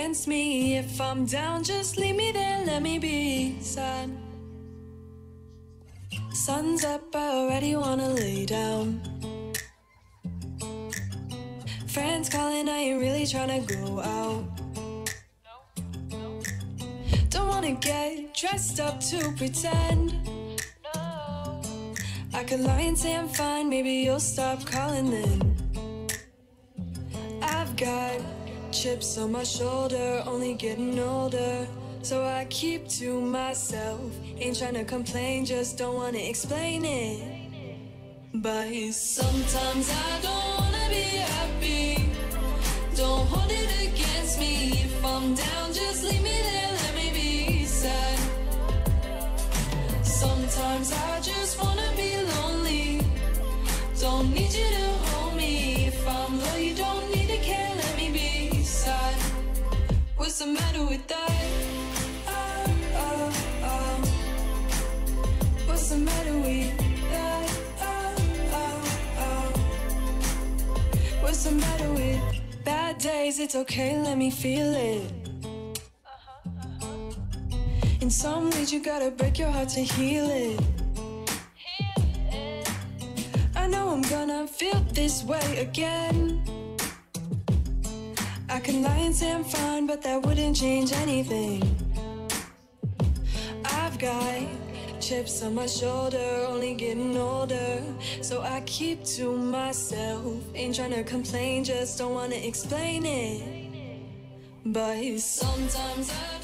against me. If I'm down, just leave me there, let me be sad. Sun's up, I already wanna lay down. Friends calling, I ain't really tryna go out. Don't wanna get dressed up to pretend. I could lie and say I'm fine, maybe you'll stop calling then. I've got chips on my shoulder, only getting older, so I keep to myself. Ain't tryna complain, just don't wanna explain it. But sometimes I don't wanna be happy. Don't hold it against me. If I'm down, just leave me there, let me be sad. Sometimes I just wanna be lonely. Don't need you to hold me. If I'm low, you don't need to care, let me be sad. What's the matter with that? What's the matter with that? What's the matter with bad days? It's okay, let me feel it. In some ways you gotta break your heart to heal it. I know I'm gonna feel this way again. I can lie and say I'm fine, but that wouldn't change anything. I've got chips on my shoulder, only getting older, so I keep to myself. Ain't tryna complain, just don't wanna explain it. But sometimes I